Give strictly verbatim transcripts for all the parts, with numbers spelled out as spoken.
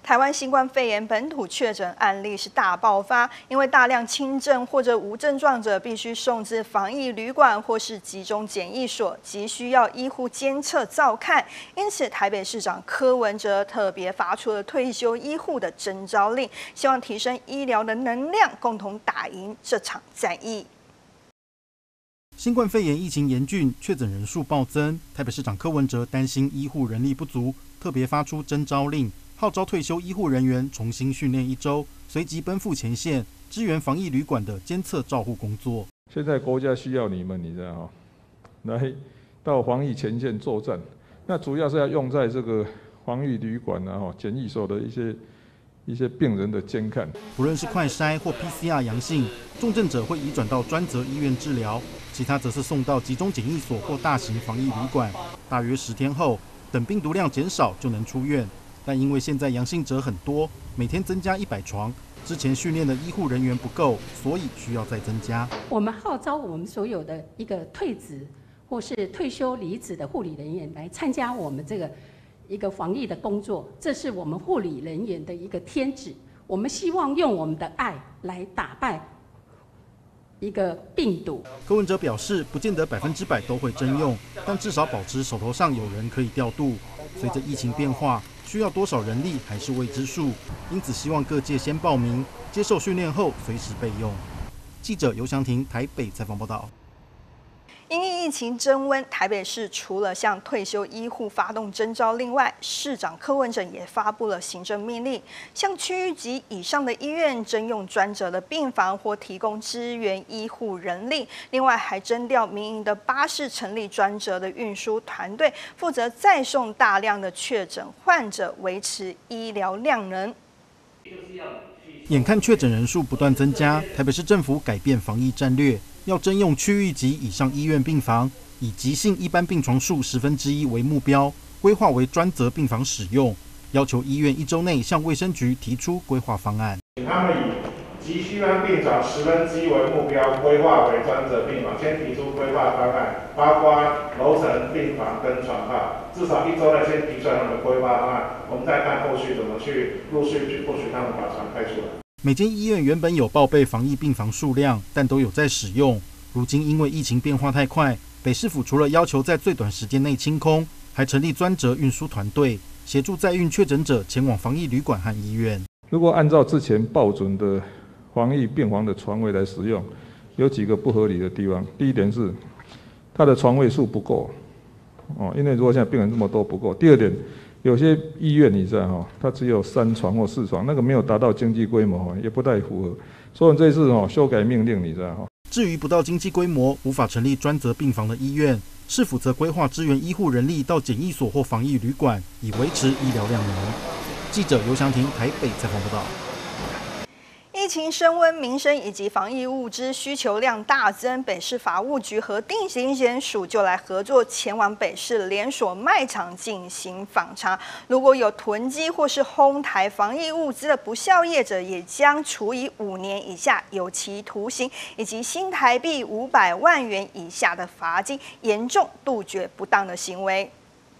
台湾新冠肺炎本土确诊案例是大爆发，因为大量轻症或者无症状者必须送至防疫旅馆或是集中检疫所，急需要医护监测照看。因此，台北市长柯文哲特别发出了退休医护的征召令，希望提升医疗的能量，共同打赢这场战役。 新冠肺炎疫情严峻，确诊人数暴增，台北市长柯文哲担心医护人力不足，特别发出征召令，号召退休医护人员重新训练一周，随即奔赴前线，支援防疫旅馆的监测照护工作。 现在国家需要你们，你知道哈，来到防疫前线作战。那主要是要用在这个防疫旅馆啊、哈检疫所的一些一些病人的监看。 不论是快筛或 P C R 阳性，重症者会移转到专责医院治疗，其他则是送到集中检疫所或大型防疫旅馆。大约十天后，等病毒量减少就能出院。但因为现在阳性者很多，每天增加一百床，之前训练的医护人员不够，所以需要再增加。 我们号召我们所有的一个退职或是退休离职的护理人员来参加我们这个一个防疫的工作，这是我们护理人员的一个天职。我们希望用我们的爱来打败一个病毒。 柯文哲表示，不见得百分之百都会征用，但至少保持手头上有人可以调度。随着疫情变化，需要多少人力还是未知数，因此希望各界先报名，接受训练后随时备用。记者游祥庭台北采访报道。 因应疫情升温，台北市除了向退休医护发动征召令外，市长柯文哲也发布了行政命令，向区域级以上的医院征用专责的病房或提供支援医护人力。另外，还征调民营的巴士，成立专责的运输团队，负责载送大量的确诊患者，维持医疗量能。 眼看确诊人数不断增加，台北市政府改变防疫战略，要征用区域级以上医院病房，以急性一般病床数十分之一为目标，规划为专责病房使用，要求医院一周内向卫生局提出规划方案。 他们以急需班病床十分之一为目标，规划为专责病房，先提出规划方案，包括楼层、病房跟床号，至少一周内先提出来他们的规划方案，我们再看后续怎么去陆续或许他们把床开出来。 每间医院原本有报备防疫病房数量，但都有在使用。如今因为疫情变化太快，北市府除了要求在最短时间内清空，还成立专责运输团队，协助载运确诊者前往防疫旅馆和医院。 如果按照之前报准的防疫病房的床位来使用，有几个不合理的地方。第一点是，它的床位数不够，哦，因为如果现在病人这么多不够。第二点，有些医院你知道哈，它只有三床或四床，那个没有达到经济规模，也不太符合。所以这次哈修改命令，你知道哈。 至于不到经济规模无法成立专责病房的医院，市府则规划支援医护人力到检疫所或防疫旅馆，以维持医疗量能。记者游祥庭台北采访报道。 疫情升温，民生以及防疫物资需求量大增，北市法务局和定刑检署就来合作，前往北市连锁卖场进行访查。如果有囤积或是哄抬防疫物资的不肖业者，也将处以五年以下有期徒刑，以及新台币五百万元以下的罚金，严重杜绝不当的行为。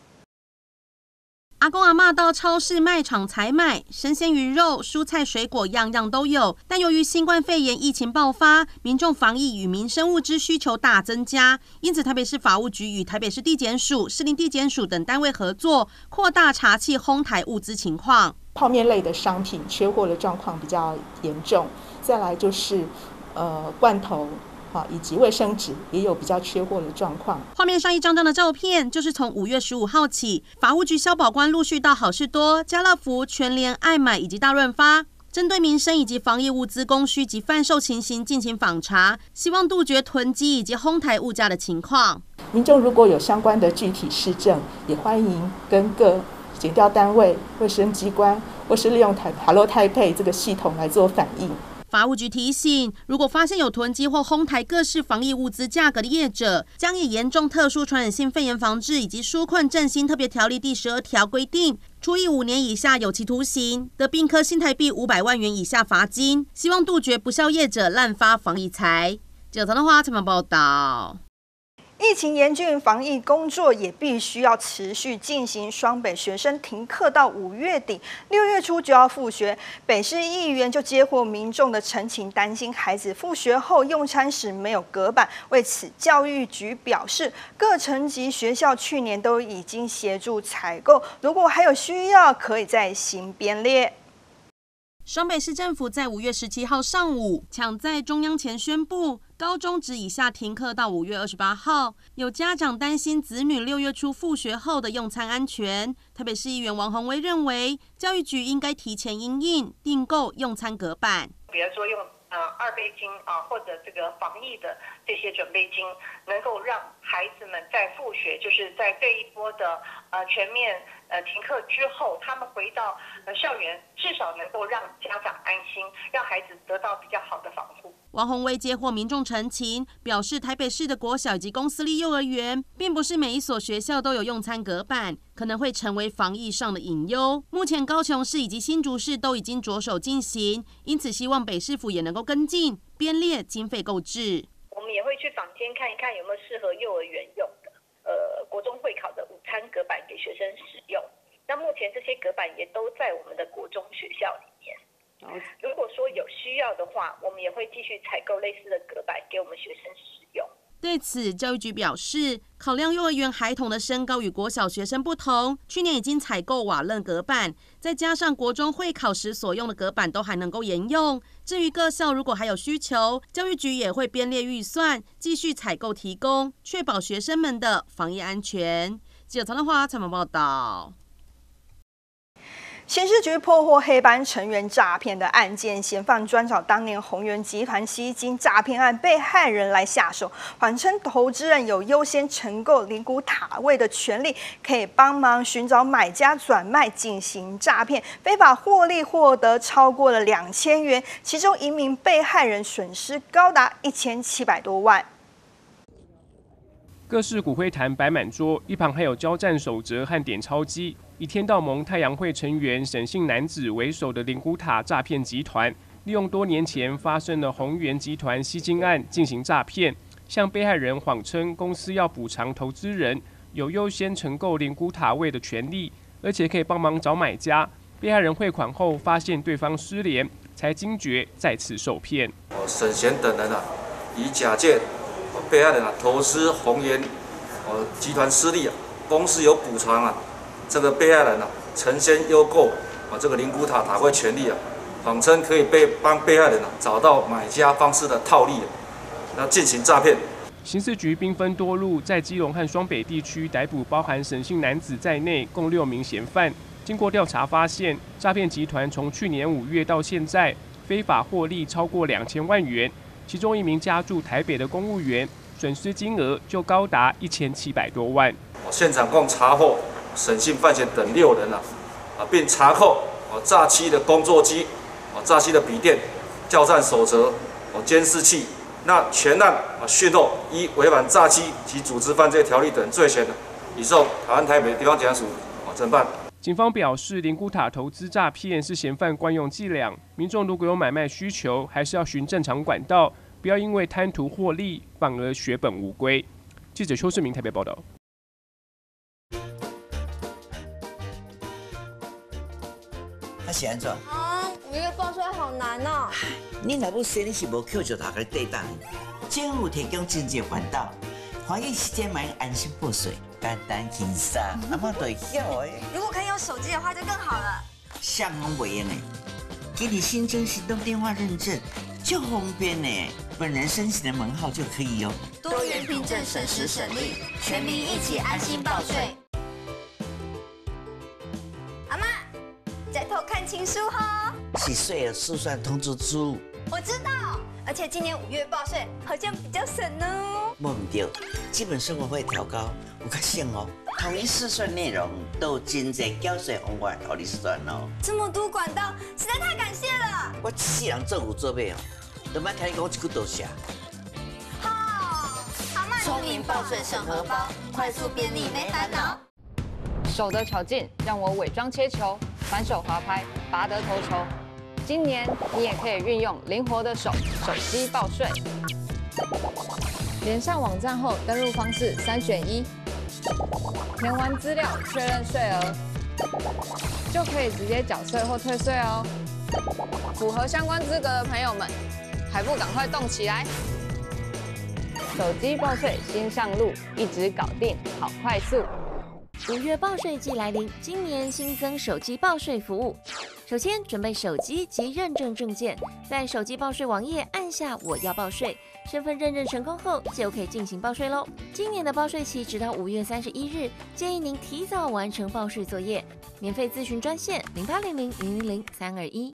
阿公阿嬷到超市卖场采买，生鲜鱼肉、蔬菜水果样样都有。但由于新冠肺炎疫情爆发，民众防疫与民生物资需求大增加，因此台北市法务局与台北市地检署、士林地检署等单位合作，扩大查缉哄抬物资情况。 泡面类的商品缺货的状况比较严重，再来就是呃罐头。好，以及卫生纸也有比较缺货的状况。 画面上一张张的照片，就是从五月十五号起，法务局消保官陆续到好事多、家乐福、全联、爱买以及大润发，针对民生以及防疫物资供需及贩售情形进行访查，希望杜绝囤积以及哄抬物价的情况。 民众如果有相关的具体事证，也欢迎跟各检调单位、卫生机关，或是利用台 Hello Taipei 这个系统来做反映。 法务局提醒，如果发现有囤积或哄抬各式防疫物资价格的业者，将以严重特殊传染性肺炎防治以及纾困振兴特别条例第十二条规定，处以五年以下有期徒刑，得并科新台币五百万元以下罚金。希望杜绝不肖业者滥发防疫财。记者唐德华采访报道。 疫情严峻，防疫工作也必须要持续进行。双北学生停课到五月底，六月初就要复学。北市议员就接获民众的陈情，担心孩子复学后用餐时没有隔板。为此，教育局表示，各层级学校去年都已经协助采购，如果还有需要，可以再行编列。 双北市政府在五月十七号上午抢在中央前宣布，高中职以下停课到五月二十八号。有家长担心子女六月初复学后的用餐安全，台北市议员王宏威认为，教育局应该提前因应订购用餐隔板， 比如说用呃二倍金啊，或者这个防疫的这些准备金，能够让孩子们在复学，就是在这一波的呃全面呃停课之后，他们回到呃校园，至少能够让家长安心，让孩子得到比较好的防护。 王宏威接获民众陈情，表示台北市的国小以及公私立幼儿园，并不是每一所学校都有用餐隔板，可能会成为防疫上的隐忧。目前高雄市以及新竹市都已经着手进行，因此希望北市府也能够跟进，编列经费购置。 我们也会去坊间看一看有没有适合幼儿园用的，呃，国中会考的午餐隔板给学生使用。那目前这些隔板也都在我们的国中学校里面。如果说有需要的话，我们也会继续采购类似的隔板给我们学生使用。 对此，教育局表示，考量幼儿园孩童的身高与国小学生不同，去年已经采购瓦楞隔板，再加上国中会考时所用的隔板都还能够沿用。至于各校如果还有需求，教育局也会编列预算，继续采购提供，确保学生们的防疫安全。记者曹德华采访报道。 刑事局破获黑帮成员诈骗的案件，嫌犯专找当年宏源集团吸金诈骗案被害人来下手，谎称投资人有优先承购灵骨塔位的权利，可以帮忙寻找买家转卖进行诈骗，非法获利获得超过了两千元，其中一名被害人损失高达一千七百多万。 各式骨灰坛摆满桌，一旁还有交战守则和点钞机。以天道盟太阳会成员沈姓男子为首的灵骨塔诈骗集团，利用多年前发生的宏源集团吸金案进行诈骗，向被害人谎称公司要补偿投资人有优先承购灵骨塔位的权利，而且可以帮忙找买家。被害人汇款后发现对方失联，才惊觉再次受骗。 沈贤等人啊，以假借被害人啊投资宏源呃集团失利啊，公司有补偿啊。这个被害人啊，曾先优购啊这个灵骨塔塔位权利啊，谎称可以被帮被害人啊找到买家方式的套利啊，那进行诈骗。 刑事局兵分多路，在基隆和双北地区逮捕包含沈姓男子在内共六名嫌犯。经过调查发现，诈骗集团从去年五月到现在，非法获利超过两千万元，其中一名家住台北的公务员，损失金额就高达一千七百多万。 现场共查获沈姓犯嫌等六人啊，啊，并查扣哦诈欺的工作机，哦诈欺的笔电、教战守则、哦监视器。那全案啊讯后，依违反诈欺及组织犯罪条例等罪嫌，移送台湾台北地方检察署哦侦办。 警方表示，灵骨塔投资诈骗是嫌犯惯用伎俩，民众如果有买卖需求，还是要循正常管道，不要因为贪图获利，反而血本无归。记者邱世明台北报道。 他是安怎？ 啊，五月报税好难哦。 你若要说你是无扣着头壳对档，政府提供经济管道，防疫期间买安心报税，简单轻松，阿妈都会晓的。 如果可以用手机的话就更好了。 像我袂用的，给你新增行动电话认证，就方便呢。本人申请的门号就可以哦。 多元凭证，省时省力，全民一起安心报税。阿妈。在偷看情书哈， 几岁了？速算通知书。 我知道，而且今年五月报税好像比较省哦。 冇唔对，基本生活费调高，有较省哦。同一试算内容都有真侪缴税方法互你算哦。 这么多管道，实在太感谢了。 我一世人做有做尾哦，都莫听你讲一句多谢。 好，阿妈聪明报税省荷包，快速便利没烦恼。 手的巧劲让我伪装切球。反手滑拍，拔得头球。今年你也可以运用灵活的手，手机报税。 连上网站后，登录方式三选一，填完资料确认税额，就可以直接缴税或退税哦。符合相关资格的朋友们，还不赶快动起来！手机报税新上路，一直搞定，好快速。 五月报税季来临，今年新增手机报税服务。首先准备手机及认证证件，在手机报税网页按下我要报税，身份认证成功后就可以进行报税喽。今年的报税期直到五月三十一日，建议您提早完成报税作业。免费咨询专线零八零零零零零三二一。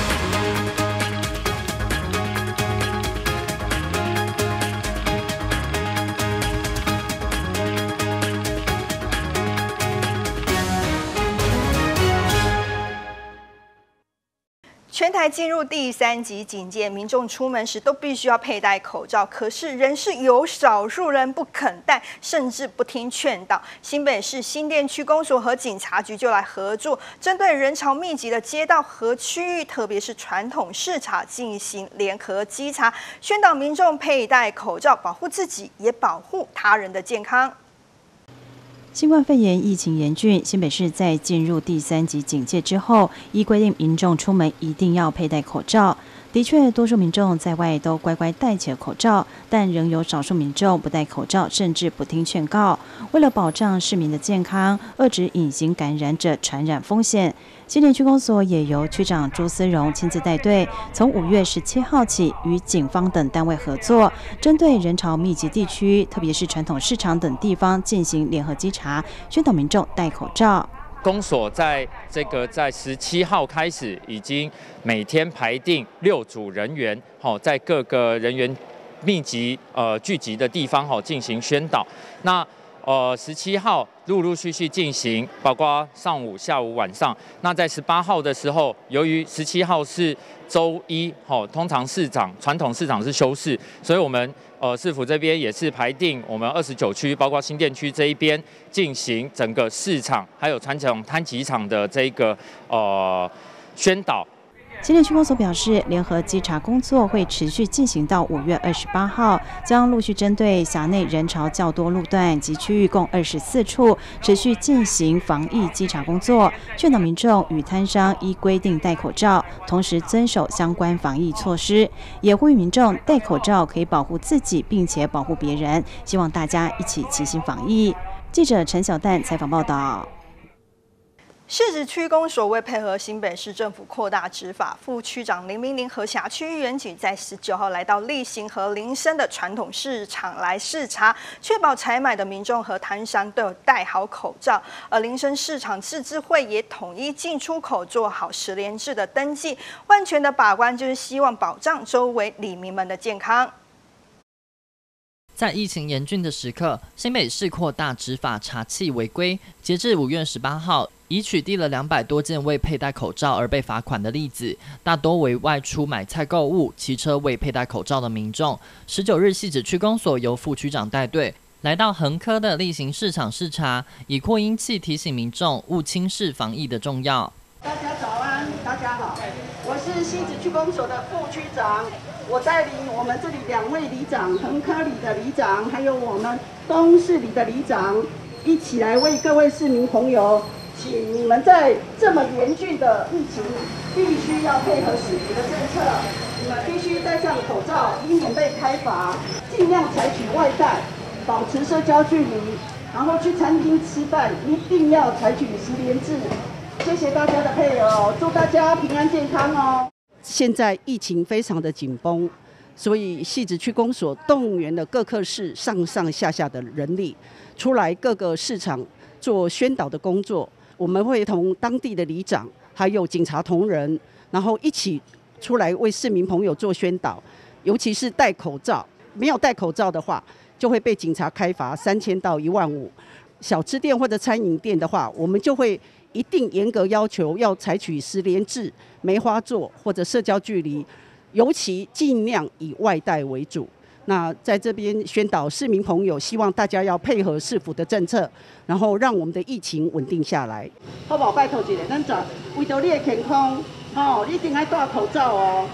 全台进入第三级警戒，民众出门时都必须要佩戴口罩，可是仍是有少数人不肯戴，甚至不听劝导。新北市新店区公所和警察局就来合作，针对人潮密集的街道和区域，特别是传统市场进行联合稽查，宣导民众佩戴口罩，保护自己，也保护他人的健康。 新冠肺炎疫情严峻，新北市在进入第三级警戒之后，依规定民众出门一定要佩戴口罩。的确，多数民众在外都乖乖戴起了口罩，但仍有少数民众不戴口罩，甚至不听劝告。为了保障市民的健康，遏止隐形感染者传染风险，新店区公所也由区长朱思荣亲自带队，从五月十七号起与警方等单位合作，针对人潮密集地区，特别是传统市场等地方进行联合稽查，宣导民众戴口罩。 公所在这个在十七号开始，已经每天排定六组人员，好，在各个人员密集呃聚集的地方，好进行宣导。那呃十七号陆陆续续进行，包括上午、下午、晚上。那在十八号的时候，由于十七号是周一，好，通常市场传统市场是休市，所以我们。呃，市府这边也是排定我们二十九区，包括新店区这一边进行整个市场还有传统摊集场的这个呃宣导。 新店区公所表示，联合稽查工作会持续进行到五月二十八号，将陆续针对辖内人潮较多路段及区域共二十四处，持续进行防疫稽查工作，劝导民众与摊商依规定戴口罩，同时遵守相关防疫措施，也呼吁民众戴口罩可以保护自己，并且保护别人，希望大家一起齐心防疫。记者陈小蛋采访报道。 市职区公所为配合新北市政府扩大执法，副区长林明玲和辖区议员局在十九号来到立行和林森的传统市场来视察，确保采买的民众和摊商都有戴好口罩。而林森市场自治会也统一进出口做好实联制的登记，万全的把关，就是希望保障周围里民们的健康。 在疫情严峻的时刻，新北市扩大执法查缉违规，截至五月十八号。已取缔了两百多件未佩戴口罩而被罚款的例子，大多为外出买菜购物、骑车未佩戴口罩的民众。十九日，汐止区公所由副区长带队来到横科的例行市场视察，以扩音器提醒民众勿轻视防疫的重要。 大家早安，大家好，我是汐止区公所的副区长，我带领我们这里两位里长，横科里的里长，还有我们东市里的里长，一起来为各位市民朋友。请你们在这么严峻的疫情，必须要配合市府的政策，你们必须戴上口罩，以免被开罚。尽量采取外带，保持社交距离，然后去餐厅吃饭一定要采取实联制。谢谢大家的配合，祝大家平安健康哦。现在疫情非常的紧绷，所以汐止区公所动员了各科室上上下下的人力，出来各个市场做宣导的工作。我们会同当地的里长还有警察同仁，然后一起出来为市民朋友做宣导，尤其是戴口罩，没有戴口罩的话就会被警察开罚三千到一万五。小吃店或者餐饮店的话，我们就会一定严格要求要采取实联制、梅花座或者社交距离，尤其尽量以外带为主。那在这边宣导市民朋友，希望大家要配合市府的政策，然后让我们的疫情稳定下来。好不好？拜托一下，咱就为着你的健康，哦，你一定要戴口罩哦。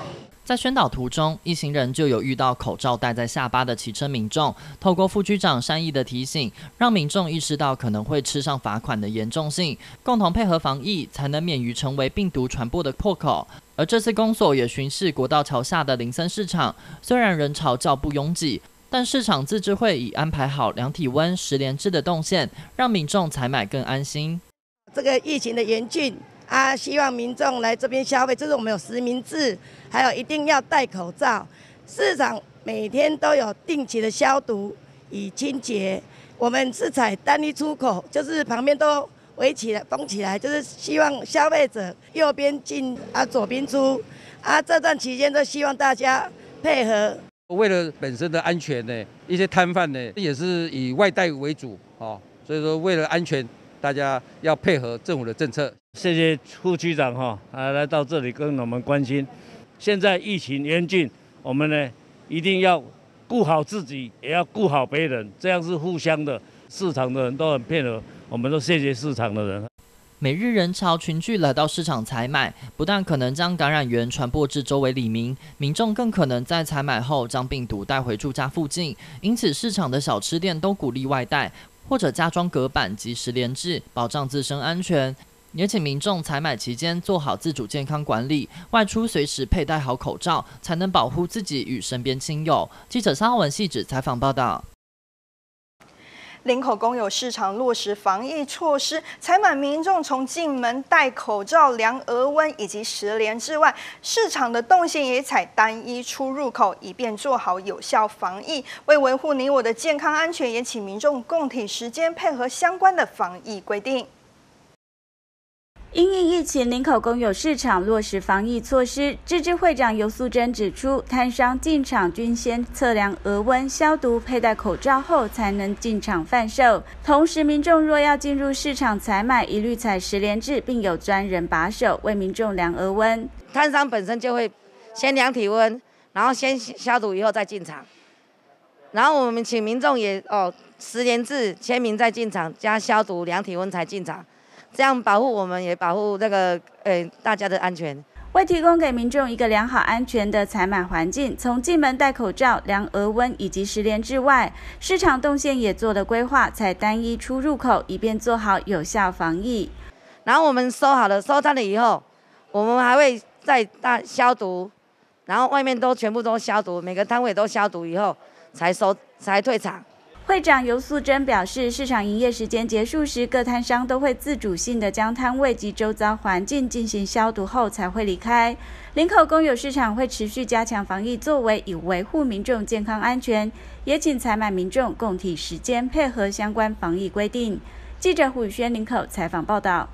在宣导途中，一行人就有遇到口罩戴在下巴的骑车民众，透过副区长善意的提醒，让民众意识到可能会吃上罚款的严重性，共同配合防疫，才能免于成为病毒传播的破口。而这次公所也巡视国道桥下的林森市场，虽然人潮较不拥挤，但市场自治会已安排好量体温、实联制的动线，让民众采买更安心。 这个疫情的严峻啊，希望民众来这边消费，就是我们有实名制，还有一定要戴口罩。市场每天都有定期的消毒与清洁。我们是采单一出口，就是旁边都围起来、封起来，就是希望消费者右边进啊，左边出啊。这段期间都希望大家配合。 为了本身的安全呢，一些摊贩呢也是以外带为主哦，所以说为了安全，大家要配合政府的政策。 谢谢副区长哈，啊来到这里跟我们关心。现在疫情严峻，我们呢一定要顾好自己，也要顾好别人，这样是互相的。市场的人都很配合，我们都谢谢市场的人。 每日人潮群聚来到市场采买，不但可能将感染源传播至周围里民，民众更可能在采买后将病毒带回住家附近。因此，市场的小吃店都鼓励外带，或者加装隔板及实联制，保障自身安全。也请民众采买期间做好自主健康管理，外出随时佩戴好口罩，才能保护自己与身边亲友。记者沙文细指采访报道。 林口公有市场落实防疫措施，采买民众从进门戴口罩、量额温以及实联制外，市场的动线也采单一出入口，以便做好有效防疫。为维护你我的健康安全，也请民众共体时间，配合相关的防疫规定。 因应疫情，林口公有市场落实防疫措施。自治会长尤素贞指出，摊商进场均先测量额温、消毒、佩戴口罩后才能进场贩售。同时，民众若要进入市场采买，一律采实联制，并有专人把守，为民众量额温。 摊商本身就会先量体温，然后先消毒以后再进场。然后我们请民众也哦实联制签名再进场，加消毒、量体温才进场。这样保护我们，也保护那个呃大家的安全。 为提供给民众一个良好安全的采买环境，从进门戴口罩、量额温以及实联制外，市场动线也做了规划，采单一出入口，以便做好有效防疫。 然后我们收好了收摊了以后，我们还会再大消毒，然后外面都全部都消毒，每个摊位都消毒以后才收才退场。 会长尤素贞表示，市场营业时间结束时，各摊商都会自主性的将摊位及周遭环境进行消毒后才会离开。林口公有市场会持续加强防疫作为，以维护民众健康安全，也请采买民众共体时间，配合相关防疫规定。记者胡宇轩林口采访报道。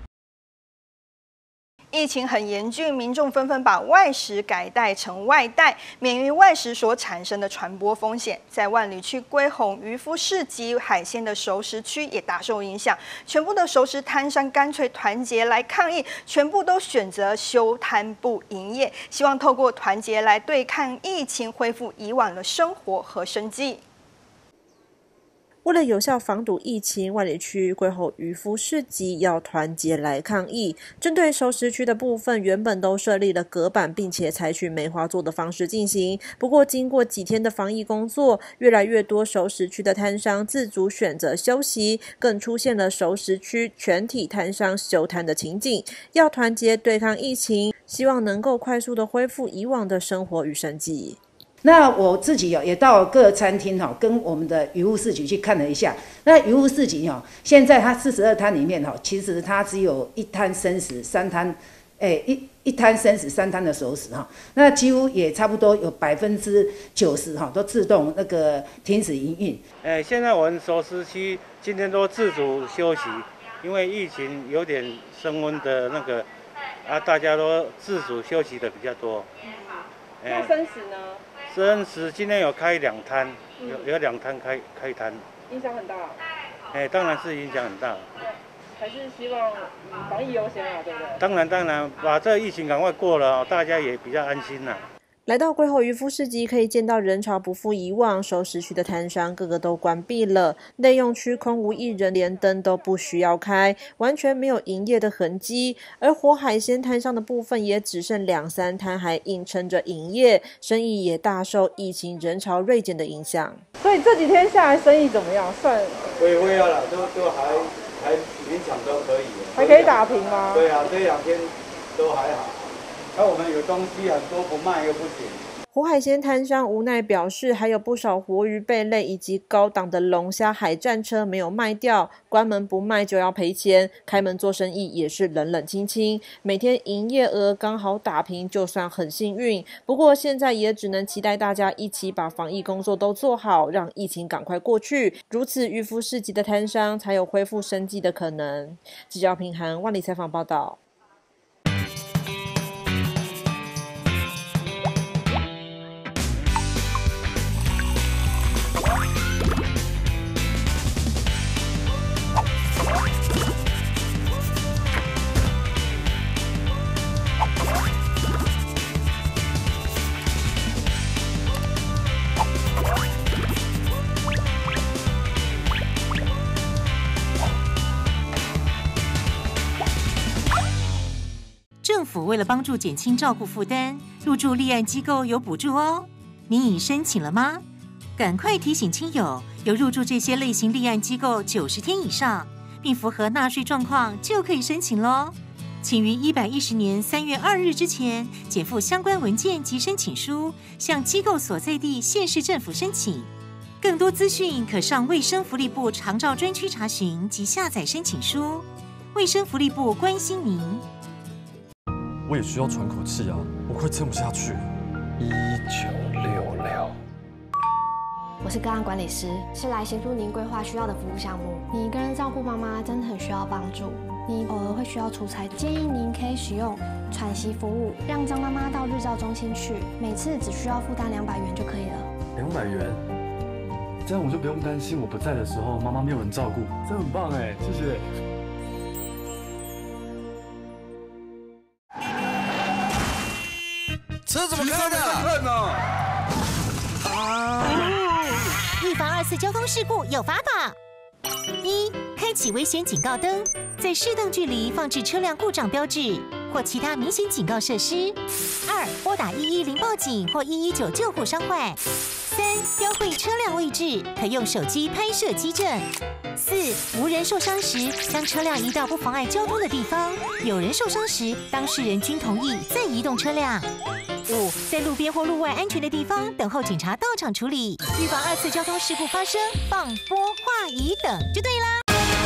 疫情很严峻，民众纷纷把外食改带成外带，免于外食所产生的传播风险。在万里区龟吼渔夫市集海鲜的熟食区也大受影响，全部的熟食摊商干脆团结来抗议，全部都选择休摊不营业，希望透过团结来对抗疫情，恢复以往的生活和生计。 为了有效防堵疫情，万里区龟吼渔夫市集要团结来抗疫。针对熟食区的部分，原本都设立了隔板，并且采取梅花座的方式进行。不过，经过几天的防疫工作，越来越多熟食区的摊商自主选择休息，更出现了熟食区全体摊商休摊的情景。要团结对抗疫情，希望能够快速的恢复以往的生活与生计。 那我自己也到各餐厅哈，跟我们的渔夫市集去看了一下。那渔夫市集哈，现在它四十二摊里面哈，其实它只有一摊生食，三摊，诶一一摊生食，三摊的熟食哈。那几乎也差不多有百分之九十哈，都自动那个停止营运。 诶，现在我们熟食区今天都自主休息，因为疫情有点升温的那个啊，大家都自主休息的比较多。 那生食呢？ 生食今天有开两摊，有有两摊开开摊， 影响很大。 哎，当然是影响很大。 还是希望嗯防疫优先啊，对不对？ 当然当然，把这疫情赶快过了，大家也比较安心啦。 来到龟吼渔夫市集，可以见到人潮不复以往，熟食区的摊商个个都关闭了，内用区空无一人，连灯都不需要开，完全没有营业的痕迹。而活海鲜摊商的部分也只剩两三摊还硬撑着营业，生意也大受疫情人潮锐减的影响。 所以这几天下来生意怎么样？算微微啊啦，都都还还勉强都可以， 还可以打平吗？ 对啊，这两天都还好。那我们有东西很多不卖又不行。 活海鲜摊商无奈表示，还有不少活鱼贝类以及高档的龙虾海战车没有卖掉，关门不卖就要赔钱，开门做生意也是冷冷清清，每天营业额刚好打平就算很幸运。不过现在也只能期待大家一起把防疫工作都做好，让疫情赶快过去，如此渔夫市集的摊商才有恢复生机的可能。记者平涵万里采访报道。 政府为了帮助减轻照顾负担，入住立案机构有补助哦。你已申请了吗？赶快提醒亲友，有入住这些类型立案机构九十天以上，并符合纳税状况，就可以申请咯。请于一百一十年三月二日之前检附相关文件及申请书，向机构所在地县市政府申请。更多资讯可上卫生福利部长照专区查询及下载申请书。卫生福利部关心您。 我也需要喘口气啊，我快撑不下去了。一九六六， 我是个案管理师，是来协助您规划需要的服务项目。你一个人照顾妈妈真的很需要帮助，你偶尔会需要出差，建议您可以使用喘息服务，让张妈妈到日照中心去，每次只需要负担两百元就可以了。 两百元，这样我就不用担心我不在的时候妈妈没有人照顾，这很棒哎，谢谢。 车怎么开的？看呢！ 啊！预防二次交通事故有法宝：一、开启危险警告灯，在适当距离放置车辆故障标志或其他明显警告设施；二、拨打一一零报警或一一九救护伤患；三、标会车辆位置，可用手机拍摄机证；四、无人受伤时，将车辆移到不妨碍交通的地方；有人受伤时，当事人均同意再移动车辆。五、在路边或路外安全的地方等候警察到场处理，预防二次交通事故发生，放拨话仪等就对啦。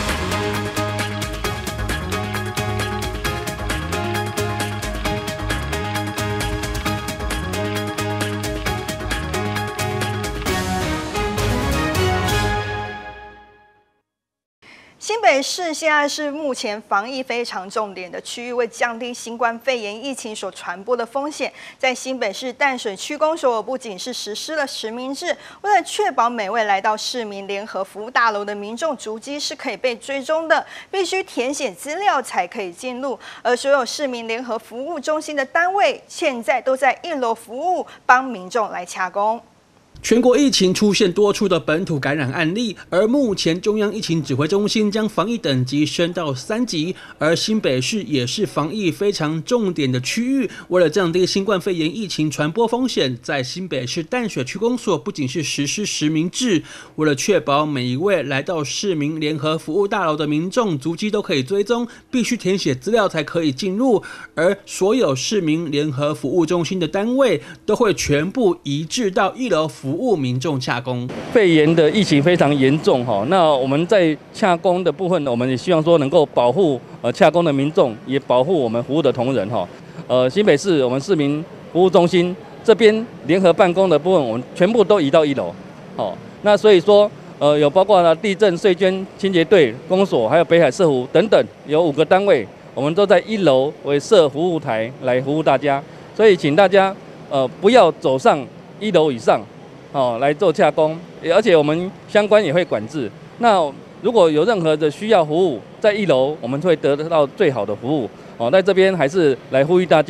新北市现在是目前防疫非常重点的区域，为降低新冠肺炎疫情所传播的风险，在新北市淡水区公所不仅是实施了实名制，为了确保每位来到市民联合服务大楼的民众足迹是可以被追踪的，必须填写资料才可以进入。而所有市民联合服务中心的单位，现在都在一楼服务，帮民众来洽公。 全国疫情出现多处的本土感染案例，而目前中央疫情指挥中心将防疫等级升到三级，而新北市也是防疫非常重点的区域。为了降低新冠肺炎疫情传播风险，在新北市淡水区公所不仅是实施实名制，为了确保每一位来到市民联合服务大楼的民众足迹都可以追踪，必须填写资料才可以进入。而所有市民联合服务中心的单位都会全部移至到一楼服务。服务民众洽公。 肺炎的疫情非常严重哈，那我们在洽公的部分，我们也希望说能够保护呃洽公的民众，也保护我们服务的同仁哈。呃，新北市我们市民服务中心这边联合办公的部分，我们全部都移到一楼。好，那所以说呃有包括了地震、税捐、清洁队、公所，还有北海社服等等，有五个单位，我们都在一楼为设服务台来服务大家。所以请大家呃不要走上一楼以上。哦，来做洽公，而且我们相关也会管制。那如果有任何的需要服务，在一楼我们会得到最好的服务。哦，在这边还是来呼吁大家。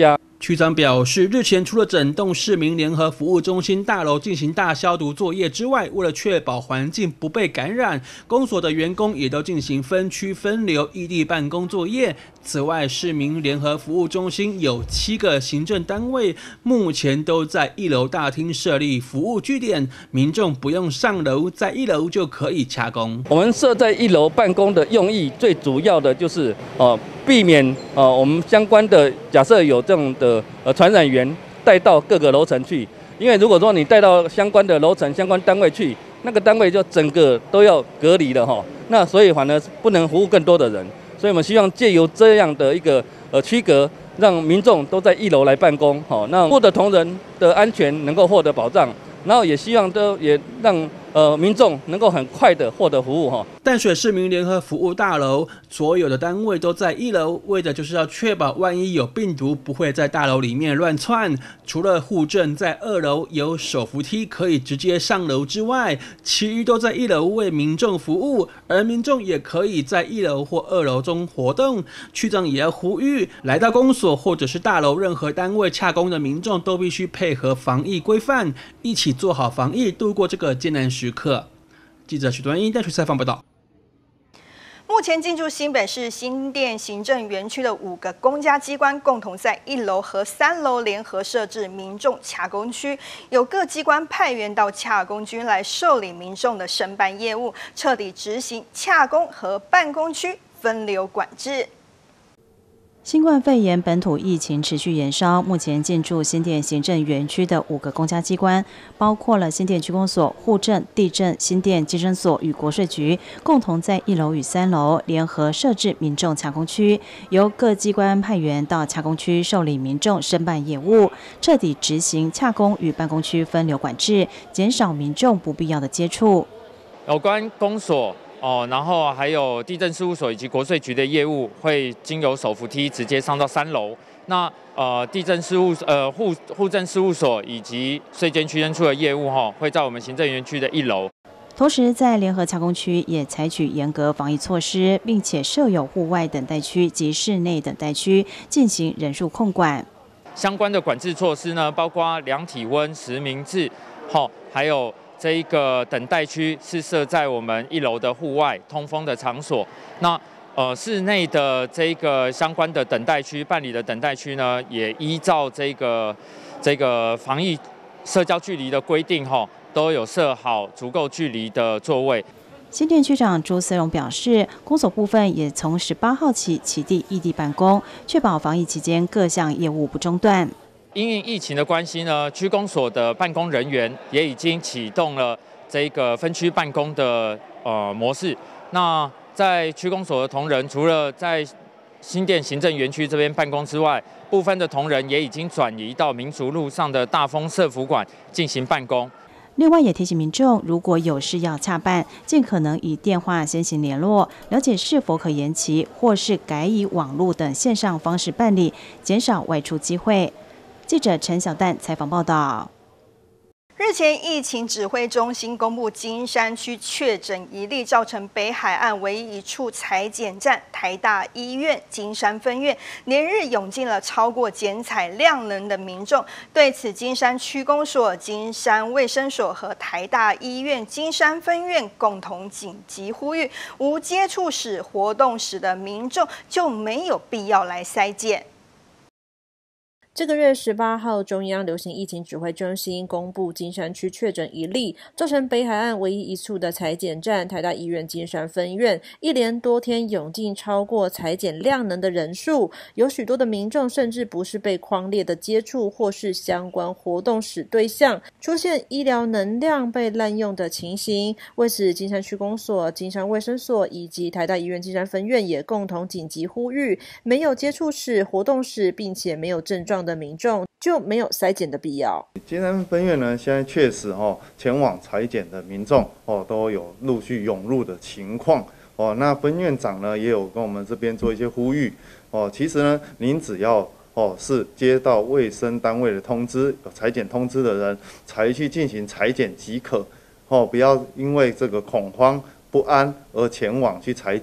区长表示，日前除了整栋市民联合服务中心大楼进行大消毒作业之外，为了确保环境不被感染，公所的员工也都进行分区分流、异地办公作业。此外，市民联合服务中心有七个行政单位，目前都在一楼大厅设立服务据点，民众不用上楼，在一楼就可以洽公。 我们设在一楼办公的用意，最主要的就是呃避免呃我们相关的假设有这种的呃传染源带到各个楼层去，因为如果说你带到相关的楼层、相关单位去，那个单位就整个都要隔离了哈。那所以反而不能服务更多的人，所以我们希望借由这样的一个呃区隔，让民众都在一楼来办公，好，那获得同仁的安全能够获得保障，然后也希望都也让呃民众能够很快的获得服务哈。 淡水市民联合服务大楼所有的单位都在一楼，为的就是要确保万一有病毒不会在大楼里面乱窜。除了户政在二楼有手扶梯可以直接上楼之外，其余都在一楼为民众服务，而民众也可以在一楼或二楼中活动。区长也要呼吁，来到公所或者是大楼任何单位洽公的民众都必须配合防疫规范，一起做好防疫，度过这个艰难时刻。记者许端一带去采访报道。 目前进驻新北市新店行政园区的五个公家机关，共同在一楼和三楼联合设置民众洽公区，由各机关派员到洽公区来受理民众的申办业务，彻底执行洽公和办公区分流管制。 新冠肺炎本土疫情持续延烧，目前进驻新店行政园区的五个公家机关，包括了新店区公所、户政、地政、新店计生所与国税局，共同在一楼与三楼联合设置民众洽公区，由各机关派员到洽公区受理民众申办业务，彻底执行洽公与办公区分流管制，减少民众不必要的接触。 有关公所。哦，然后还有地政事务所以及国税局的业务会经由手扶梯直接上到三楼。那呃，地政事务呃户户政事务所以及税监区侦处的业务哈、哦，会在我们行政园区的一楼。 同时，在联合洽公区也采取严格防疫措施，并且设有户外等待区及室内等待区，进行人数控管。 相关的管制措施呢，包括量体温、实名制，好、哦，还有。这一个等待区是设在我们一楼的户外通风的场所。那呃室内的这个相关的等待区办理的等待区呢，也依照这个这个防疫社交距离的规定哈，都有设好足够距离的座位。 新店区长朱思荣表示，公所部分也从十八号起起地异地办公，确保防疫期间各项业务不中断。 因应疫情的关系呢，区公所的办公人员也已经启动了这个分区办公的呃模式。那在区公所的同仁，除了在新店行政园区这边办公之外，部分的同仁也已经转移到民族路上的大丰社福馆进行办公。 另外也提醒民众，如果有事要洽办，尽可能以电话先行联络，了解是否可延期，或是改以网络等线上方式办理，减少外出机会。记者陈小蛋采访报道。 日前，疫情指挥中心公布金山区确诊一例，造成北海岸唯一一处采检站台大医院金山分院连日涌进了超过检采量能的民众。对此，金山区公所、金山卫生所和台大医院金山分院共同紧急呼吁，无接触史、活动史的民众就没有必要来筛检。 这个月十八号，中央流行疫情指挥中心公布金山区确诊一例，造成北海岸唯一一处的采检站台大医院金山分院一连多天涌进超过采检量能的人数，有许多的民众甚至不是被匡列的接触或是相关活动史对象，出现医疗能量被滥用的情形。为此，金山区公所、金山卫生所以及台大医院金山分院也共同紧急呼吁，没有接触史、活动史并且没有症状的民众就没有筛检的必要。 金山分院呢，现在确实哦，前往采检的民众哦都有陆续涌入的情况哦。那分院长呢也有跟我们这边做一些呼吁哦。其实呢，您只要哦是接到卫生单位的通知，有采检通知的人才去进行采检即可哦，不要因为这个恐慌不安而前往去采检。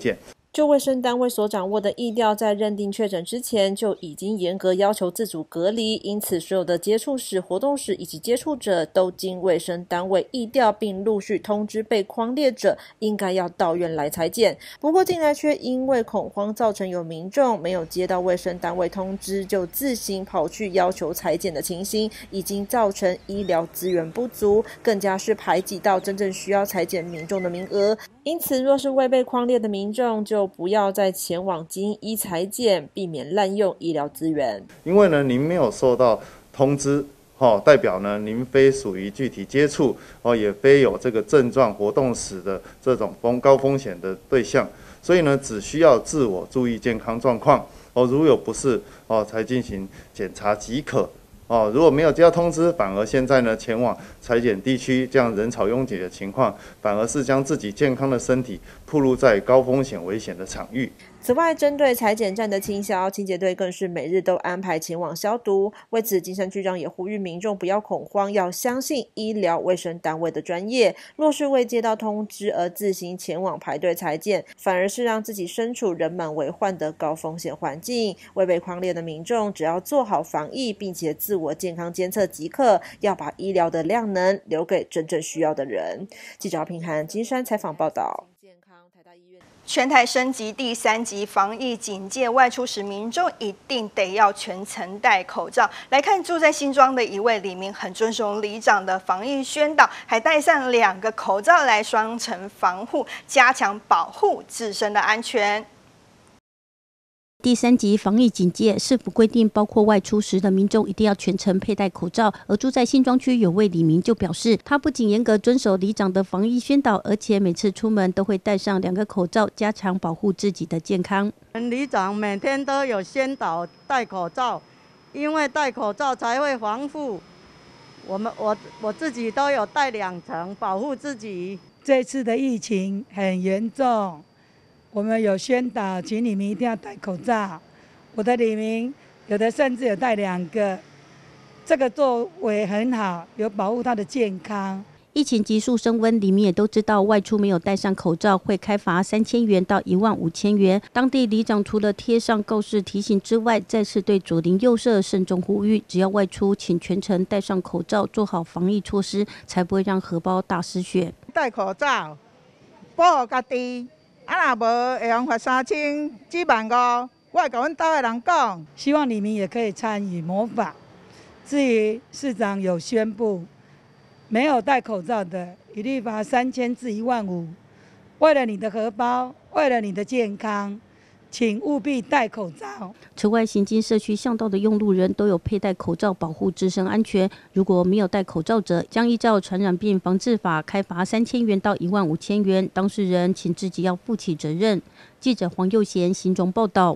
就卫生单位所掌握的疫调，在认定确诊之前就已经严格要求自主隔离，因此所有的接触史、活动史以及接触者都经卫生单位疫调，并陆续通知被匡列者应该要到院来采检。不过近来却因为恐慌，造成有民众没有接到卫生单位通知就自行跑去要求采检的情形，已经造成医疗资源不足，更加是排挤到真正需要采检民众的名额。因此若是未被匡列的民众，就不要再前往经医采检，避免滥用医疗资源。 因为呢，您没有收到通知，哦，代表呢您非属于具体接触，哦，也非有这个症状、活动史的这种风高风险的对象，所以呢，只需要自我注意健康状况，哦，如有不适，哦，才进行检查即可。哦，如果没有接到通知，反而现在呢前往采检地区这样人潮拥挤的情况，反而是将自己健康的身体暴露在高风险危险的场域。 此外，针对采检站的清消，清洁队更是每日都安排前往消毒。为此，金山区长也呼吁民众不要恐慌，要相信医疗卫生单位的专业。若是未接到通知而自行前往排队采检，反而是让自己身处人满为患的高风险环境。未被匡列的民众，只要做好防疫，并且自我健康监测即可，要把医疗的量能留给真正需要的人。记者平涵金山采访报道。 全台升级第三级防疫警戒，外出时民众一定得要全程戴口罩。来看住在新庄的一位里民，很遵守里长的防疫宣导，还戴上两个口罩来双层防护，加强保护自身的安全。 第三级防疫警戒是否规定，包括外出时的民众一定要全程佩戴口罩？而住在新庄区有位里民就表示，他不仅严格遵守里长的防疫宣导，而且每次出门都会戴上两个口罩，加强保护自己的健康。 里长每天都有宣导戴口罩，因为戴口罩才会防护。我们我我自己都有戴两层，保护自己。 这次的疫情很严重。我们有宣导，请你们一定要戴口罩。我的里民有的甚至有戴两个，这个作为很好，有保护他的健康。 疫情急速升温，里民也都知道，外出没有戴上口罩会开罚三千元到一万五千元。当地里长除了贴上告示提醒之外，再次对左邻右舍慎重呼吁：只要外出，请全程戴上口罩，做好防疫措施，才不会让荷包大失血。 戴口罩，保护家己。啊，若无会用罚三千几万五，我会甲阮岛的人讲。 希望里民也可以参与模仿。至于市长有宣布，没有戴口罩的，一律罚三千至一万五。为了你的荷包，为了你的健康，请务必戴口罩。 此外，行经社区巷道的用路人都有佩戴口罩保护自身安全。如果没有戴口罩者，将依照传染病防治法开罚三千元到一万五千元，当事人请自己要负起责任。记者黄佑贤新庄报道。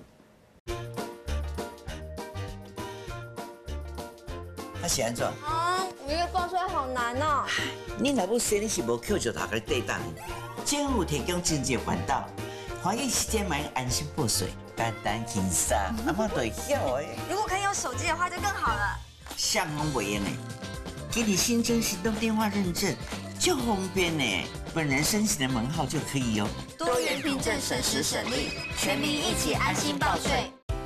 他是安怎？ 啊，五月报税好难哦。 你若要说你是无扣着头壳对档，政府提供经济环岛。防疫期间买安心报税，简单轻松，阿妈都会晓的。 如果可以用手机的话，就更好了。 上网不用呢，给你新增行动电话认证，就方便呢。本人申请的门号就可以哦。 多元凭证，省时省力，全民一起安心报税。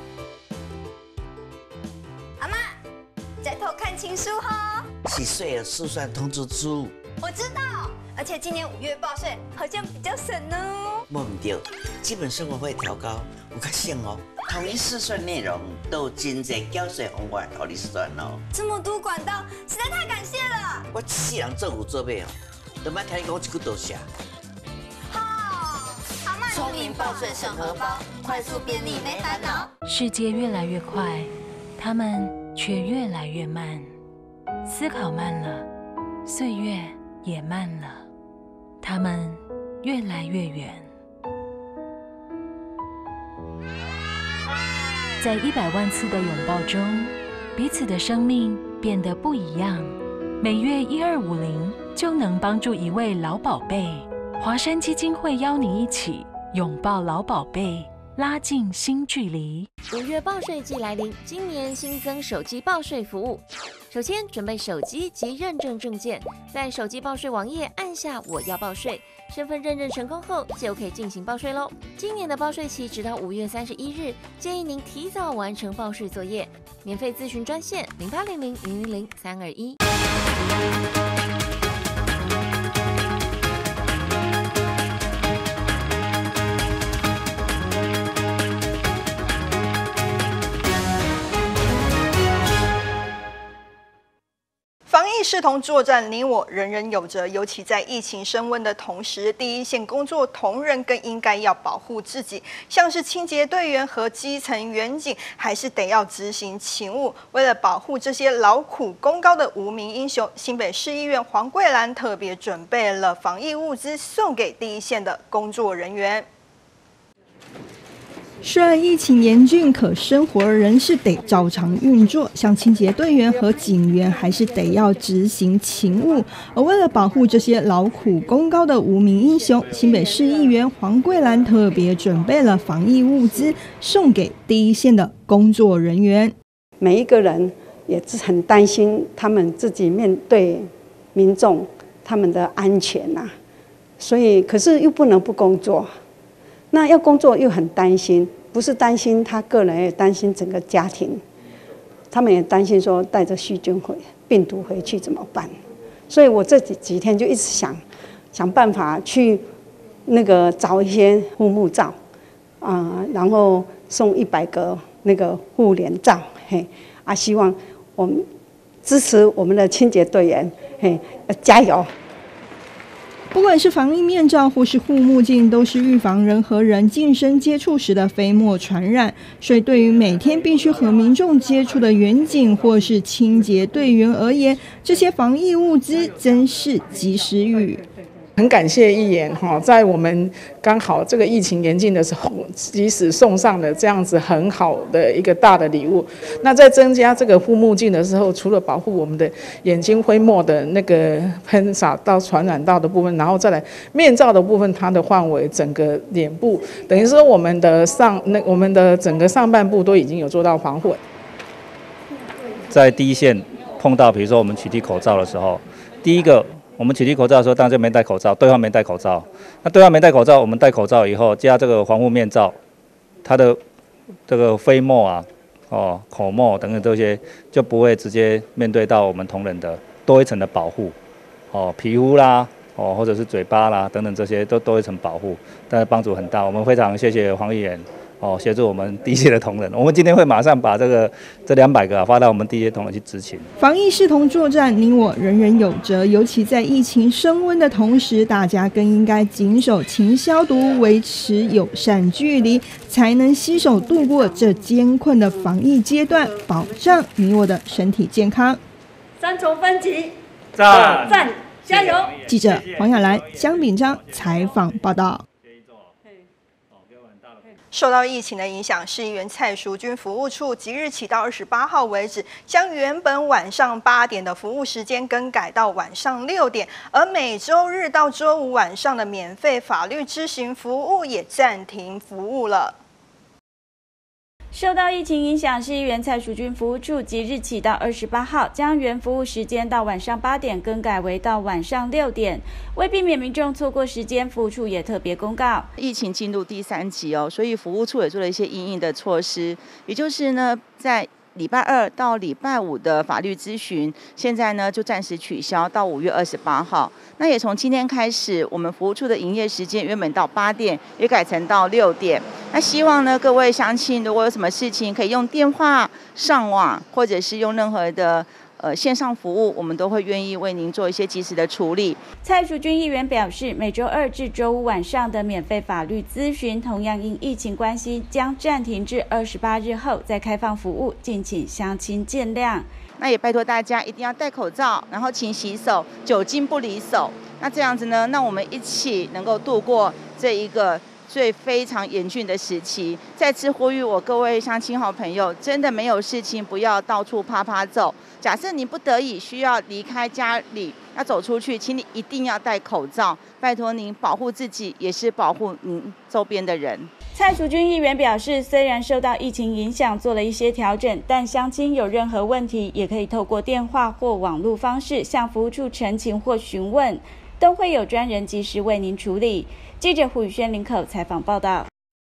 阿妈，在偷看情书哦。 几岁了？速算通知书。 我知道。而且今年五月报税好像比较省哦。 摸唔对，基本生活费调高，有较省哦。同一试算内容都有真侪缴税方法互你算哦。 这么多管道，实在太感谢了。 我一世人做有做尾哦，都莫听你讲一句多谢。 好，好嘛，聪明报税省荷包，快速便利没烦恼。 世界越来越快，他们却越来越慢。思考慢了，岁月也慢了。他们越来越远，在一百万次的拥抱中，彼此的生命变得不一样。每月一二五零就能帮助一位老宝贝。华山基金会邀你一起拥抱老宝贝，拉近新距离。 五月报税季来临，今年新增手机报税服务。首先准备手机及认证证件，在手机报税网页按下我要报税， 身份认证成功后就可以进行报税喽。今年的报税期直到五月三十一日，建议您提早完成报税作业。免费咨询专线零八零零零零零三二一。 防疫视同作战，你我人人有责。尤其在疫情升温的同时，第一线工作同仁更应该要保护自己，像是清洁队员和基层员警，还是得要执行勤务。为了保护这些劳苦功高的无名英雄，新北市议员黄桂兰特别准备了防疫物资送给第一线的工作人员。虽然疫情严峻，可生活仍是得照常运作，像清洁队员和警员还是得要执行勤务。而为了保护这些劳苦功高的无名英雄，新北市议员黄桂兰特别准备了防疫物资送给第一线的工作人员。 每一个人也是很担心他们自己面对民众他们的安全呐、啊，所以可是又不能不工作。那要工作又很担心，不是担心他个人，也担心整个家庭。他们也担心说带着细菌回病毒回去怎么办？所以我这几几天就一直想想办法去那个找一些护目罩啊、呃，然后送一百个那个护脸罩，嘿啊，希望我们支持我们的清洁队员，嘿，加油！ 不管是防疫面罩或是护目镜，都是预防人和人近身接触时的飞沫传染。所以，对于每天必须和民众接触的员警或是清洁队员而言，这些防疫物资真是及时雨。 很感谢议员哈，在我们刚好这个疫情严峻的时候，即使送上了这样子很好的一个大的礼物。那在增加这个护目镜的时候，除了保护我们的眼睛飞沫的那个喷洒到传染到的部分，然后再来面罩的部分，它的范围整个脸部，等于说我们的上那我们的整个上半部都已经有做到防护。 在第一线碰到，比如说我们取缔口罩的时候，第一个。我们取缔口罩的时候，当然就没戴口罩，对方没戴口罩。那对方没戴口罩，我们戴口罩以后，加这个防护面罩，它的这个飞沫啊、哦口沫等等这些，就不会直接面对到我们同仁的多一层的保护，哦皮肤啦，哦或者是嘴巴啦等等这些都多一层保护，但是帮助很大。我们非常谢谢黄议员。哦，协助我们第一线的同仁，我们今天会马上把这个这两百个、啊、发到我们第一线同仁去执行。 防疫视同作战，你我人人有责。尤其在疫情升温的同时，大家更应该谨守勤消毒，维持友善距离，才能携手度过这艰困的防疫阶段，保障你我的身体健康。 三重分级， 赞赞，加油！ 记者黄雅兰、江炳章采访报道。受到疫情的影响，市议员蔡淑君服务处即日起到二十八号为止，将原本晚上八点的服务时间更改到晚上六点，而每周日到周五晚上的免费法律咨询服务也暂停服务了。 受到疫情影响，市议员蔡淑君服务处即日起到二十八号，将原服务时间到晚上八点更改为到晚上六点。为避免民众错过时间，服务处也特别公告， 疫情进入第三级哦，所以服务处也做了一些因应的措施，也就是呢，在礼拜二到礼拜五的法律咨询，现在呢就暂时取消到五月二十八号。那也从今天开始，我们服务处的营业时间原本到八点，也改成到六点。那希望呢各位乡亲，如果有什么事情，可以用电话、上网，或者是用任何的呃线上服务，我们都会愿意为您做一些及时的处理。 蔡淑君议员表示，每周二至周五晚上的免费法律咨询，同样因疫情关系将暂停至二十八日后再开放服务，敬请乡亲见谅。 那也拜托大家一定要戴口罩，然后勤洗手，酒精不离手。那这样子呢，那我们一起能够度过这一个最非常严峻的时期。再次呼吁我各位乡亲好朋友，真的没有事情不要到处趴趴走。假设你不得已需要离开家里，要走出去，请你一定要戴口罩。拜托您保护自己，也是保护您周边的人。 蔡淑君议员表示，虽然受到疫情影响做了一些调整，但乡亲有任何问题，也可以透过电话或网络方式向服务处陈情或询问。 都会有专人及时为您处理。记者胡宇轩林口采访报道。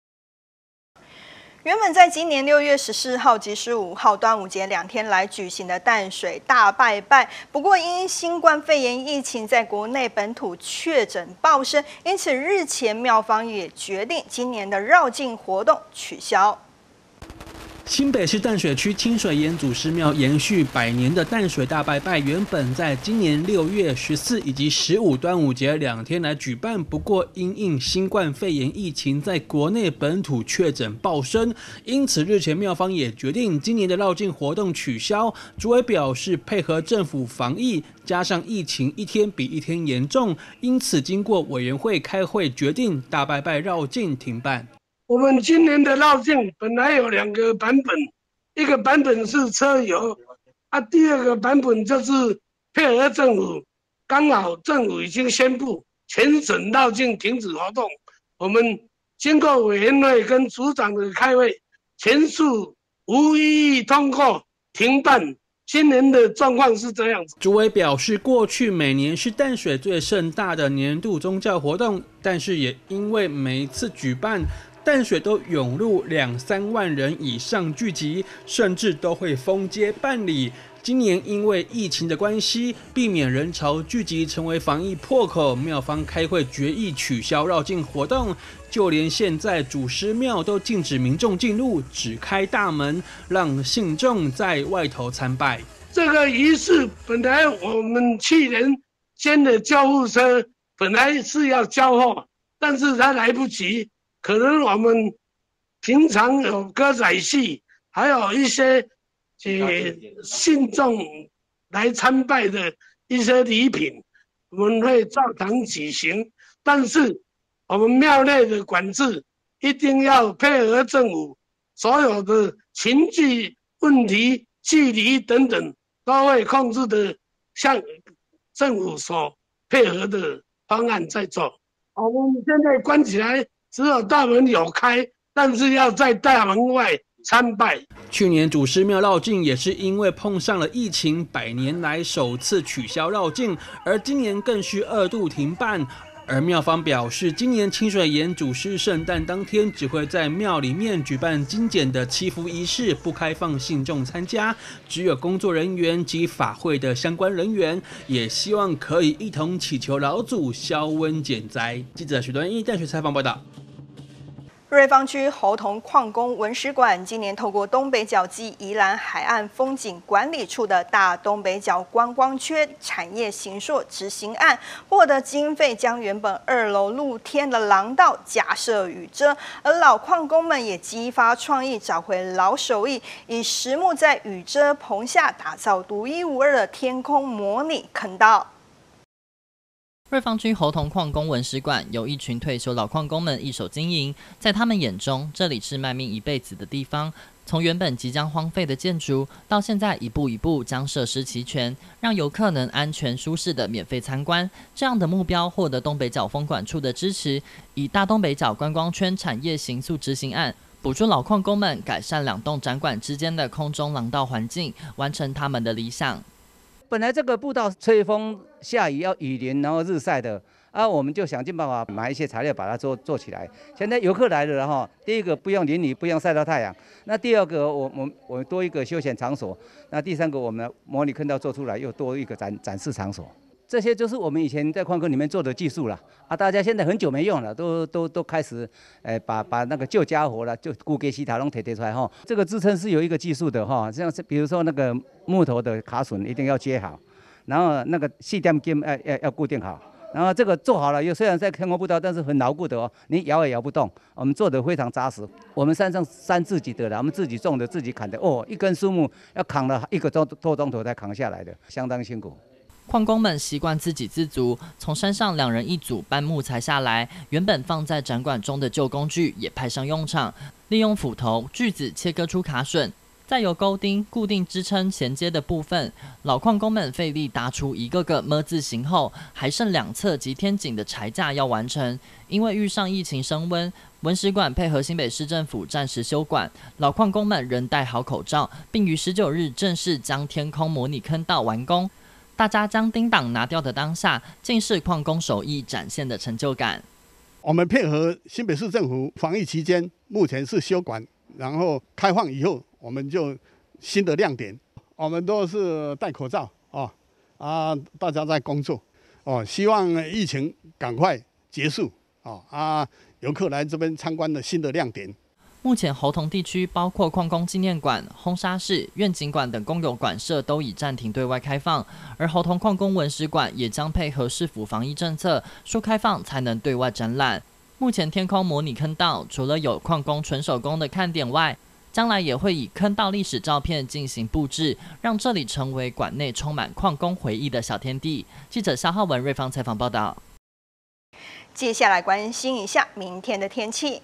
原本在今年六月十四号及十五号端午节两天来举行的淡水大拜拜，不过因新冠肺炎疫情在国内本土确诊暴升，因此日前庙方也决定今年的绕境活动取消。 新北市淡水区清水岩祖师庙延续百年的淡水大拜拜，原本在今年六月十四以及十五端午节两天来举办，不过因应新冠肺炎疫情在国内本土确诊暴升，因此日前庙方也决定今年的绕境活动取消。主委表示，配合政府防疫，加上疫情一天比一天严重，因此经过委员会开会决定大拜拜绕境停办。 我们今年的绕境本来有两个版本，一个版本是车游，啊，第二个版本就是配合政府，刚好政府已经宣布全省绕境停止活动，我们经过委员会跟组长的开会，全数无异议通过停办。今年的状况是这样子。 主委表示，过去每年是淡水最盛大的年度宗教活动，但是也因为每一次举办，淡水都涌入两三万人以上聚集，甚至都会封街办理。今年因为疫情的关系，避免人潮聚集成为防疫破口，庙方开会决议取消绕境活动，就连现在祖师庙都禁止民众进入，只开大门，让信众在外头参拜。 这个仪式本来我们去年捐的救护车本来是要交货，但是它来不及，可能我们平常有歌仔戏，还有一些呃信众来参拜的一些礼品，我们会照常举行，但是我们庙内的管制一定要配合政府，所有的群聚问题、距离等等都会控制的像政府所配合的方案在做。我们现在关起来，只有大门有开，但是要在大门外参拜。 去年祖师庙绕境也是因为碰上了疫情，百年来首次取消绕境，而今年更是二度停办。而庙方表示，今年清水岩祖师圣诞当天只会在庙里面举办精简的祈福仪式，不开放信众参加，只有工作人员及法会的相关人员，也希望可以一同祈求老祖消温减灾。记者许端义淡水采访报道。 瑞芳区猴硐矿工文史馆今年透过东北角及宜兰海岸风景管理处的大东北角观光圈产业形塑执行案，获得经费，将原本二楼露天的廊道架设雨遮，而老矿工们也激发创意，找回老手艺，以实木在雨遮棚下打造独一无二的天空模拟坑道。 瑞芳区猴硐矿工文史馆由一群退休老矿工们一手经营，在他们眼中，这里是卖命一辈子的地方。从原本即将荒废的建筑，到现在一步一步将设施齐全，让游客能安全舒适的免费参观。这样的目标获得东北角风管处的支持，以大东北角观光圈产业形塑执行案，补助老矿工们改善两栋展馆之间的空中廊道环境，完成他们的理想。 本来这个步道吹风下雨要雨淋，然后日晒的啊，我们就想尽办法买一些材料把它做做起来。现在游客来了哈，第一个不用淋雨，不用晒到太阳。那第二个，我我我多一个休闲场所。那第三个，我们模拟坑道做出来，又多一个展展示场所。这些就是我们以前在矿坑里面做的技术了啊！大家现在很久没用了，都都都开始，呃，把把那个旧家伙了，就古给西塔拢提提出来哈。这个支撑是有一个技术的哈，像是比如说那个木头的卡榫一定要接好，然后那个细垫筋要要要固定好，然后这个做好了，又虽然在天空步道，但是很牢固的哦，你摇也摇不动。我们做的非常扎实，我们山上山自己的了，我们自己种的，自己砍的哦，一根树木要扛了一个多多钟头才扛下来的，相当辛苦。 矿工们习惯自给自足，从山上两人一组搬木材下来，原本放在展馆中的旧工具也派上用场，利用斧头、锯子切割出卡榫，再由钩钉固定支撑衔接的部分。老矿工们费力搭出一个个么字形后，还剩两侧及天井的柴架要完成。因为遇上疫情升温，文史馆配合新北市政府暂时休馆，老矿工们仍戴好口罩，并于十九日正式将天空模拟坑道完工。 大家将钉档拿掉的当下，竟是矿工手艺展现的成就感。 我们配合新北市政府防疫期间，目前是休馆，然后开放以后，我们就新的亮点，我们都是戴口罩哦，啊，大家在工作哦，希望疫情赶快结束哦，啊，游客来这边参观的新的亮点。 目前猴硐地区包括矿工纪念馆、烘沙室、愿景馆等公有馆舍都已暂停对外开放，而猴硐矿工文史馆也将配合市府防疫政策，说开放才能对外展览。目前天空模拟坑道除了有矿工纯手工的看点外，将来也会以坑道历史照片进行布置，让这里成为馆内充满矿工回忆的小天地。记者肖浩文、瑞芳采访报道。 接下来关心一下明天的天气。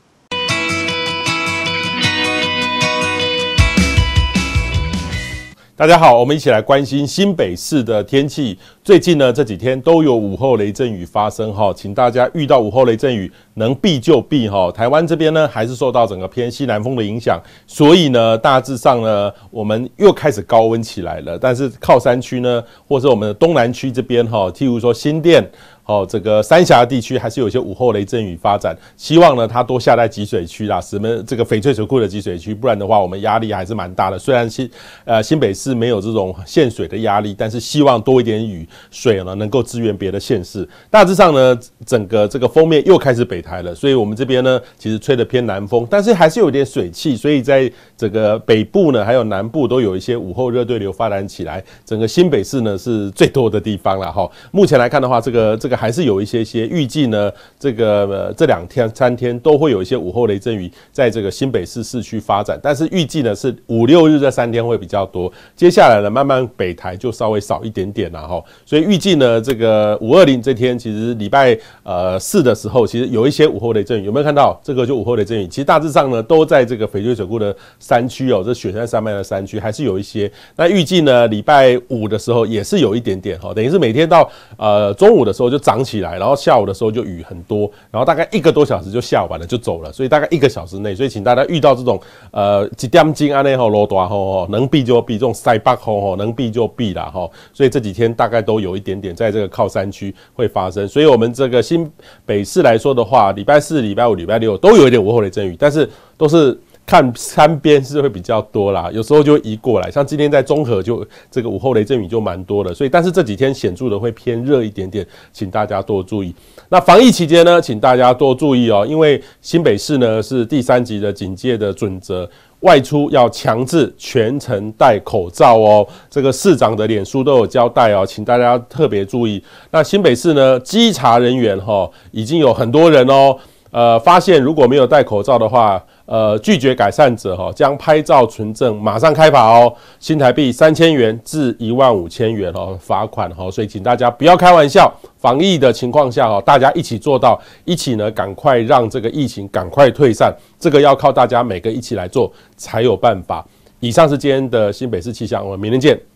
大家好，我们一起来关心新北市的天气。最近呢，这几天都有午后雷阵雨发生哈，请大家遇到午后雷阵雨能避就避哈。台湾这边呢，还是受到整个偏西南风的影响，所以呢，大致上呢，我们又开始高温起来了。但是靠山区呢，或是我们的东南区这边哈，譬如说新店。哦，这个三峡地区还是有一些午后雷阵雨发展，希望呢它多下在集水区啦，使我们这个翡翠水库的集水区，不然的话我们压力还是蛮大的。虽然新呃新北市没有这种限水的压力，但是希望多一点雨水呢能够支援别的县市。大致上呢，整个这个锋面又开始北台了，所以我们这边呢其实吹的偏南风，但是还是有一点水汽，所以在整个北部呢还有南部都有一些午后热对流发展起来。整个新北市呢是最多的地方了哈。目前来看的话，这个这个。还是有一些些预计呢，这个、呃、这两天三天都会有一些午后雷阵雨在这个新北市市区发展，但是预计呢是五六日这三天会比较多，接下来呢慢慢北台就稍微少一点点了哈，所以预计呢这个五二零这天其实礼拜呃四的时候，其实有一些午后雷阵雨，有没有看到这个就午后雷阵雨？其实大致上呢都在这个翡翠水库的山区哦，这雪山山脉的山区还是有一些。那预计呢礼拜五的时候也是有一点点哈，等于是每天到呃中午的时候就涨起来，然后下午的时候就雨很多，然后大概一个多小时就下完了就走了，所以大概一个小时内，所以请大家遇到这种呃一点钟安内吼落大吼能避就避，这种塞北吼吼能避就避啦吼，所以这几天大概都有一点点在这个靠山区会发生，所以我们这个新北市来说的话，礼拜四、礼拜五、礼拜六都有一点午后雷阵雨，但是都是。看山边是会比较多啦，有时候就会移过来，像今天在中和就这个午后雷阵雨就蛮多的，所以但是这几天显著的会偏热一点点，请大家多注意。那防疫期间呢，请大家多注意哦，因为新北市呢是第三级的警戒的准则，外出要强制全程戴口罩哦，这个市长的脸书都有交代哦，请大家特别注意。那新北市呢，稽查人员哈、哦、已经有很多人哦。呃，发现如果没有戴口罩的话，呃，拒绝改善者哈、哦，将拍照存证马上开罚哦，新台币三千元至一万五千元哦，罚款哈、哦，所以请大家不要开玩笑，防疫的情况下哦，大家一起做到，一起呢赶快让这个疫情赶快退散，这个要靠大家每个一起来做才有办法。以上是今天的新北市气象，我们明天见。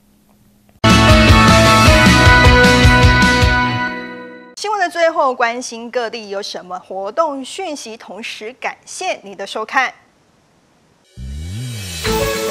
新闻的最后，关心各地有什么活动讯息，同时感谢你的收看。